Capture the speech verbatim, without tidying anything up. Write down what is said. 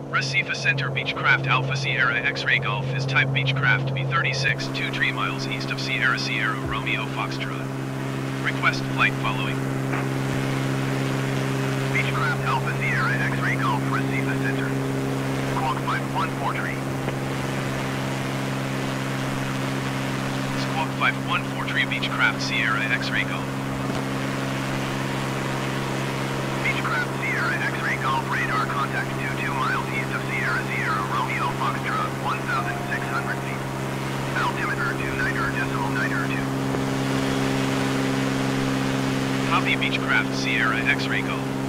Recife Center Beechcraft Alpha Sierra X-Ray Golf is type Beechcraft B thirty-six, two three miles east of Sierra Sierra Romeo Foxtrot. Request flight following. Beechcraft Alpha Sierra X-Ray Golf Recife Center. Squawk five one four three. Squawk five one four three Beechcraft Sierra X-Ray Golf. Beechcraft Sierra X-Ray Golf radar contact two two miles east of Sierra Sierra Romeo Foxtrot one thousand six hundred feet. Altimeter two niner decimal niner two. Copy Beechcraft Sierra X-Ray Golf.